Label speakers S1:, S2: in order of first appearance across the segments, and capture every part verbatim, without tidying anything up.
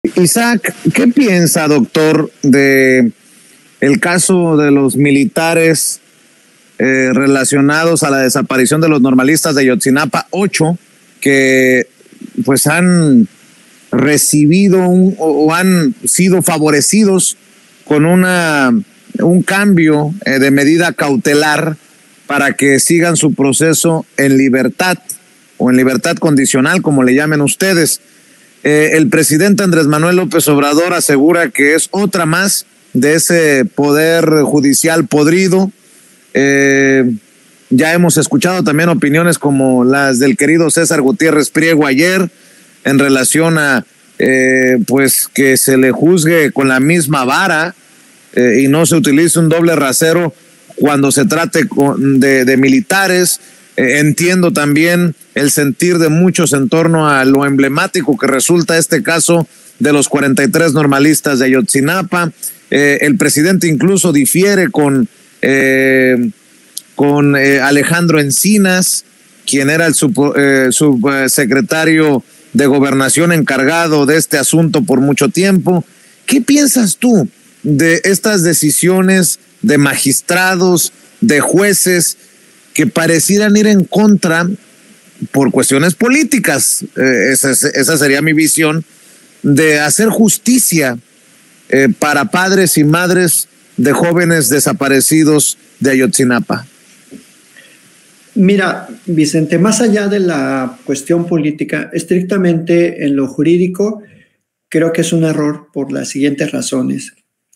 S1: Isaac, ¿qué piensa, doctor, de el caso de los militares eh, relacionados a la desaparición de los normalistas de Ayotzinapa, ocho, que pues han recibido un, o han sido favorecidos con una un cambio eh, de medida cautelar para que sigan su proceso en libertad o en libertad condicional, como le llamen ustedes? Eh, el presidente Andrés Manuel López Obrador asegura que es otra más de ese poder judicial podrido. Eh, ya hemos escuchado también opiniones como las del querido César Gutiérrez Priego ayer en relación a eh, pues que se le juzgue con la misma vara eh, y no se utilice un doble rasero cuando se trate de, de militares. Eh, entiendo también el sentir de muchos en torno a lo emblemático que resulta este caso de los cuarenta y tres normalistas de Ayotzinapa. Eh, el presidente incluso difiere con, eh, con eh, Alejandro Encinas, quien era el sub, eh, subsecretario de Gobernación encargado de este asunto por mucho tiempo. ¿Qué piensas tú de estas decisiones de magistrados, de jueces, que parecieran ir en contra por cuestiones políticas? Eh, esa, esa sería mi visión, de hacer justicia eh, para padres y madres de jóvenes desaparecidos de Ayotzinapa.
S2: Mira, Vicente, más allá de la cuestión política, estrictamente en lo jurídico, creo que es un error por las siguientes razones.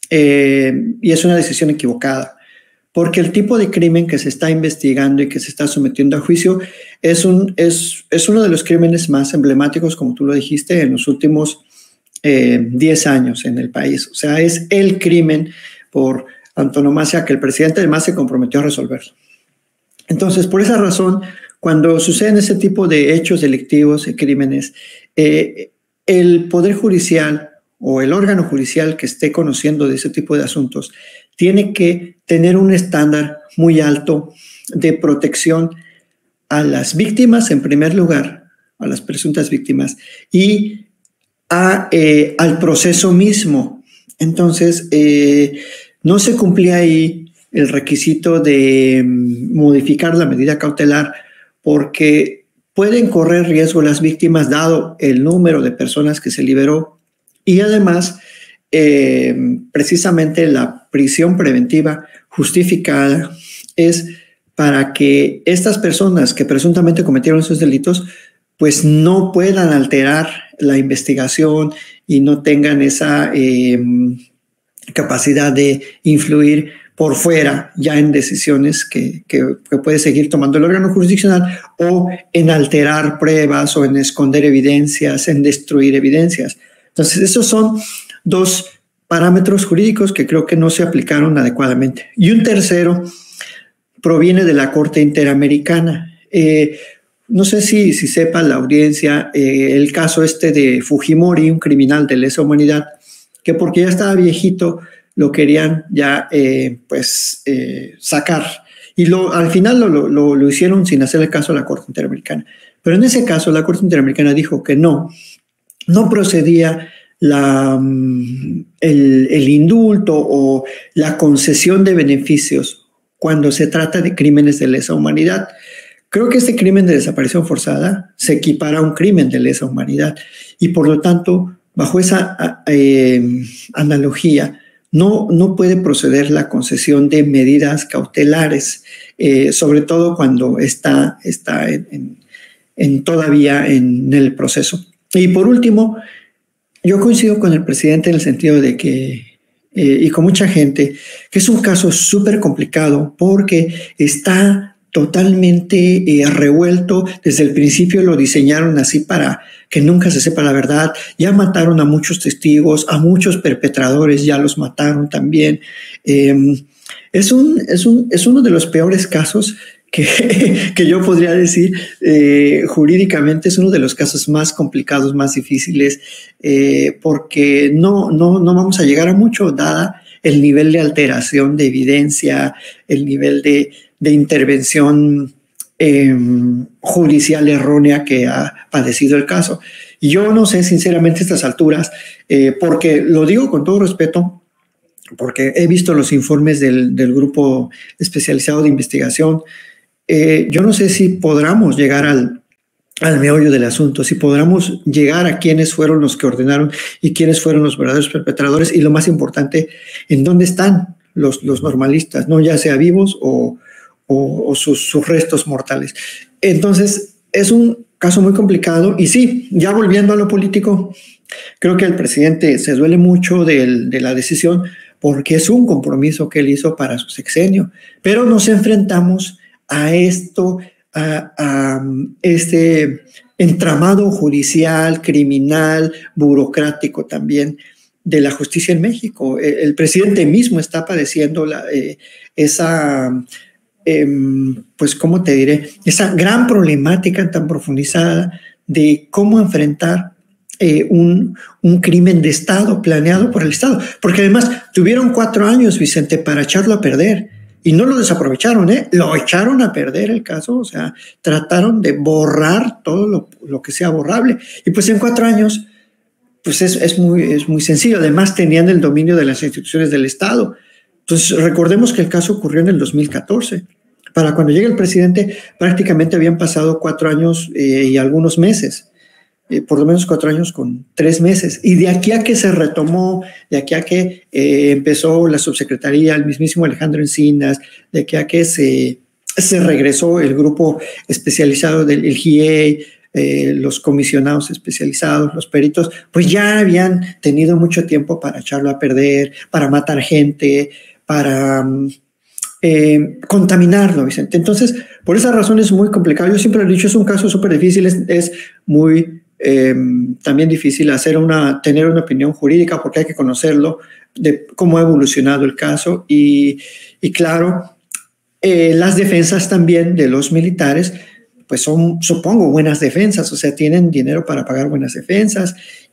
S2: Eh, y es una decisión equivocada. Porque el tipo de crimen que se está investigando y que se está sometiendo a juicio es, un, es, es uno de los crímenes más emblemáticos, como tú lo dijiste, en los últimos eh, diez años en el país. O sea, es el crimen por antonomasia que el presidente además se comprometió a resolverlo. Entonces, por esa razón, cuando suceden ese tipo de hechos delictivos y crímenes, eh, el Poder Judicial o el órgano judicial que esté conociendo de ese tipo de asuntos tiene que tener un estándar muy alto de protección a las víctimas, en primer lugar, a las presuntas víctimas, y a, eh, al proceso mismo. Entonces, eh, no se cumplía ahí el requisito de modificar la medida cautelar porque pueden correr riesgo las víctimas dado el número de personas que se liberó y además Eh, precisamente la prisión preventiva justificada es para que estas personas que presuntamente cometieron esos delitos pues no puedan alterar la investigación y no tengan esa eh, capacidad de influir por fuera ya en decisiones que, que, que puede seguir tomando el órgano jurisdiccional o en alterar pruebas o en esconder evidencias, en destruir evidencias. Entonces, esos son dos parámetros jurídicos que creo que no se aplicaron adecuadamente. Y un tercero proviene de la Corte Interamericana. Eh, no sé si, si sepa la audiencia eh, el caso este de Fujimori, un criminal de lesa humanidad, que porque ya estaba viejito lo querían ya eh, pues eh, sacar. Y lo, al final lo, lo, lo hicieron sin hacerle caso a la Corte Interamericana. Pero en ese caso la Corte Interamericana dijo que no, no procedía La, el, el indulto o la concesión de beneficios cuando se trata de crímenes de lesa humanidad. Creo que este crimen de desaparición forzada se equipara a un crimen de lesa humanidad y por lo tanto, bajo esa eh, analogía, no, no puede proceder la concesión de medidas cautelares, eh, sobre todo cuando está, está en, en, en todavía en el proceso. Y por último, yo coincido con el presidente en el sentido de que, eh, y con mucha gente, que es un caso súper complicado porque está totalmente eh, revuelto. Desde el principio lo diseñaron así para que nunca se sepa la verdad. Ya mataron a muchos testigos, a muchos perpetradores, ya los mataron también. Eh, es, un, es, un, es uno de los peores casos Que, que yo podría decir eh, jurídicamente es uno de los casos más complicados, más difíciles, eh, porque no, no, no vamos a llegar a mucho, dada el nivel de alteración de evidencia, el nivel de, de intervención eh, judicial errónea que ha padecido el caso. Y yo no sé, sinceramente, a estas alturas, eh, porque lo digo con todo respeto, porque he visto los informes del, del grupo especializado de investigación, eh, yo no sé si podamos llegar al, al meollo del asunto, si podamos llegar a quiénes fueron los que ordenaron y quiénes fueron los verdaderos perpetradores, y lo más importante, en dónde están los, los normalistas, ¿no? Ya sea vivos o, o, o sus, sus restos mortales. Entonces, es un caso muy complicado. Y sí, ya volviendo a lo político, creo que el presidente se duele mucho de, de la decisión, porque es un compromiso que él hizo para su sexenio, pero nos enfrentamos a esto, a, a este entramado judicial, criminal, burocrático también de la justicia en México. El, el presidente mismo está padeciendo la, eh, esa, eh, pues, ¿cómo te diré? Esa gran problemática tan profundizada de cómo enfrentar eh, un, un crimen de Estado planeado por el Estado. Porque además tuvieron cuatro años, Vicente, para echarlo a perder. Y no lo desaprovecharon, ¿eh? Lo echaron a perder el caso, o sea, trataron de borrar todo lo, lo que sea borrable. Y pues en cuatro años, pues es, es, muy, es muy sencillo. Además, tenían el dominio de las instituciones del Estado. Entonces, recordemos que el caso ocurrió en el dos mil catorce. Para cuando llega el presidente, prácticamente habían pasado cuatro años eh, y algunos meses. Eh, por lo menos cuatro años con tres meses. Y de aquí a que se retomó, de aquí a que eh, empezó la subsecretaría, el mismísimo Alejandro Encinas, de aquí a que se, se regresó el grupo especializado del el G I E, eh, los comisionados especializados, los peritos, pues ya habían tenido mucho tiempo para echarlo a perder, para matar gente, para eh, contaminarlo, Vicente. Entonces, por esa razón es muy complicado. Yo siempre lo he dicho, es un caso súper difícil, es, es muy Eh, también difícil hacer una, tener una opinión jurídica, porque hay que conocerlo, de cómo ha evolucionado el caso. Y, y claro, eh, las defensas también de los militares, pues son, supongo, buenas defensas, o sea, tienen dinero para pagar buenas defensas,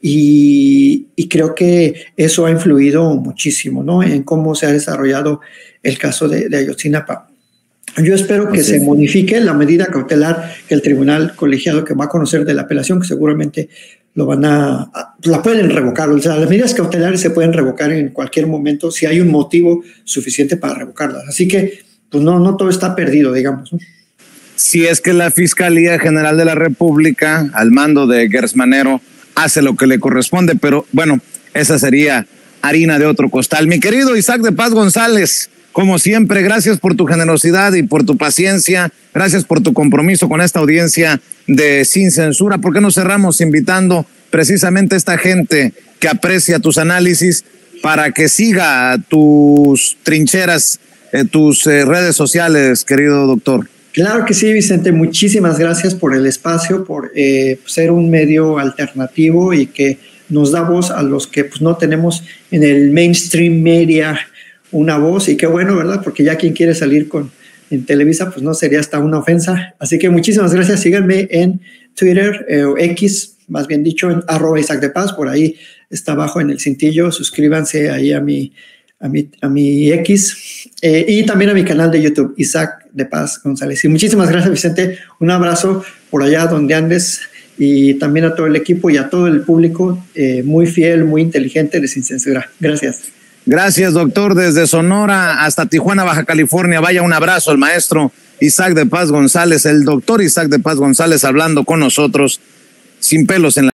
S2: y, y creo que eso ha influido muchísimo, ¿no?, en cómo se ha desarrollado el caso de, de Ayotzinapa. Yo espero que se modifique la medida cautelar que el tribunal colegiado, que va a conocer de la apelación, que seguramente lo van a, a la pueden revocar. O sea, las medidas cautelares se pueden revocar en cualquier momento si hay un motivo suficiente para revocarlas. Así que, pues no, no todo está perdido, digamos, ¿no?
S1: Si es que la Fiscalía General de la República, al mando de Gers Manero, hace lo que le corresponde, pero bueno, esa sería harina de otro costal. Mi querido Isaac de Paz González, como siempre, gracias por tu generosidad y por tu paciencia, gracias por tu compromiso con esta audiencia de Sin Censura. ¿Por qué no cerramos invitando precisamente a esta gente que aprecia tus análisis para que siga tus trincheras, eh, tus eh, redes sociales, querido doctor?
S2: Claro que sí, Vicente, muchísimas gracias por el espacio, por eh, ser un medio alternativo y que nos da voz a los que pues, no tenemos en el mainstream media una voz. Y qué bueno, ¿verdad? Porque ya quien quiere salir con en Televisa, pues no sería hasta una ofensa. Así que muchísimas gracias. Síganme en Twitter, eh, o X, más bien dicho, en arroba Isaac de Paz. Por ahí está abajo en el cintillo. Suscríbanse ahí a mi, a mi, a mi X, eh, y también a mi canal de YouTube, Isaac de Paz González. Y muchísimas gracias, Vicente. Un abrazo por allá donde andes, y también a todo el equipo y a todo el público eh, muy fiel, muy inteligente de Sin Censura. Gracias.
S1: Gracias, doctor. Desde Sonora hasta Tijuana, Baja California. Vaya, un abrazo al maestro Isaac de Paz González, el doctor Isaac de Paz González, hablando con nosotros sin pelos en la